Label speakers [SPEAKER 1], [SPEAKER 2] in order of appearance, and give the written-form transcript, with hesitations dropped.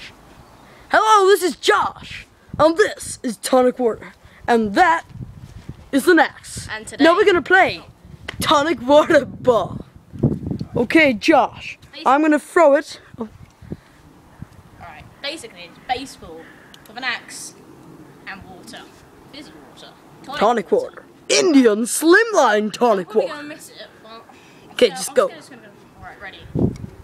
[SPEAKER 1] Josh. Hello, this is Josh. And this is Tonic water. And that is an axe.
[SPEAKER 2] And today,
[SPEAKER 1] now we're gonna play Tonic water ball. Okay, Josh. I'm gonna throw it. Oh.
[SPEAKER 2] Alright, basically it's baseball with an axe and water. Fizzy water.
[SPEAKER 1] Tonic water. Indian slimline tonic
[SPEAKER 2] I'm probably
[SPEAKER 1] water.
[SPEAKER 2] gonna miss it, but
[SPEAKER 1] Okay, just go.
[SPEAKER 2] Alright, ready.